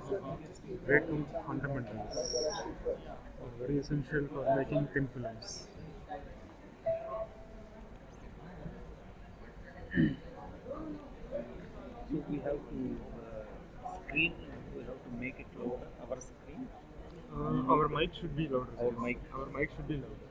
breakdown fundamentals are very essential for making thin films. So we have to screen. We have to make it louder. Our screen. Our mic should be louder. Our mic. Our mic should be louder.